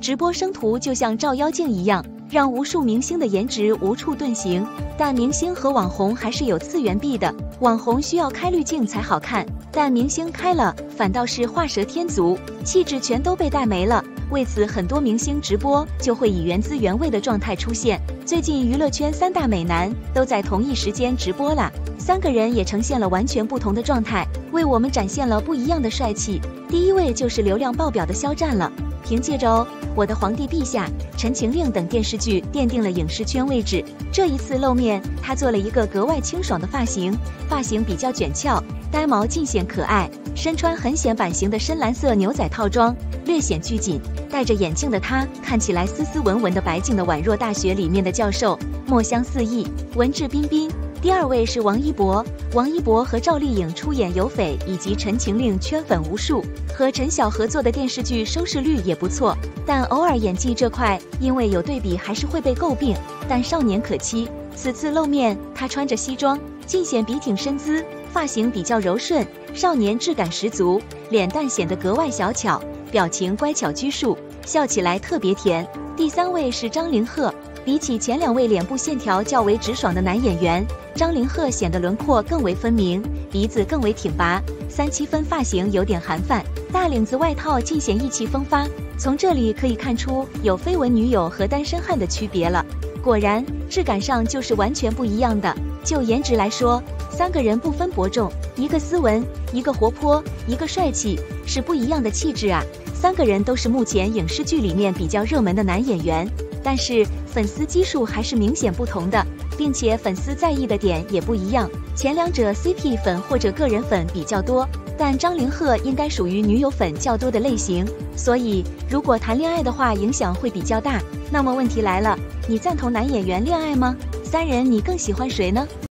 直播生图就像照妖镜一样，让无数明星的颜值无处遁形。但明星和网红还是有次元壁的，网红需要开滤镜才好看，但明星开了反倒是画蛇添足，气质全都被带没了。为此，很多明星直播就会以原汁原味的状态出现。最近娱乐圈3大美男都在同一时间直播啦，3个人也呈现了完全不同的状态，为我们展现了不一样的帅气。第一位就是流量爆表的肖战了，凭借着我的皇帝陛下、陈情令等电视剧奠定了影视圈位置。这一次露面，他做了一个格外清爽的发型，发型比较卷翘，呆毛尽显可爱，身穿很显版型的深蓝色牛仔套装，略显拘谨。戴着眼镜的他看起来斯斯文文的白净的宛若大学里面的教授，墨香四溢，文质彬彬。第二位是王一博，王一博和赵丽颖出演《有匪》以及《陈情令》圈粉无数，和陈晓合作的电视剧收视率也不错，但偶尔演技这块因为有对比还是会被诟病，但少年可期。此次露面，他穿着西装，尽显笔挺身姿，发型比较柔顺，少年质感十足，脸蛋显得格外小巧，表情乖巧拘束，笑起来特别甜。第三位是张凌赫，比起前2位脸部线条较为直爽的男演员，张凌赫显得轮廓更为分明，鼻子更为挺拔，37分发型有点韩范，大领子外套尽显意气风发。从这里可以看出有绯闻女友和单身汉的区别了。果然，质感上就是完全不一样的。就颜值来说，3个人不分伯仲，一个斯文，一个活泼，一个帅气，是不一样的气质啊。3个人都是目前影视剧里面比较热门的男演员，但是粉丝基数还是明显不同的，并且粉丝在意的点也不一样。前2者 CP 粉或者个人粉比较多，但张凌赫应该属于女友粉较多的类型，所以如果谈恋爱的话，影响会比较大。那么问题来了，你赞同男演员恋爱吗？3人你更喜欢谁呢？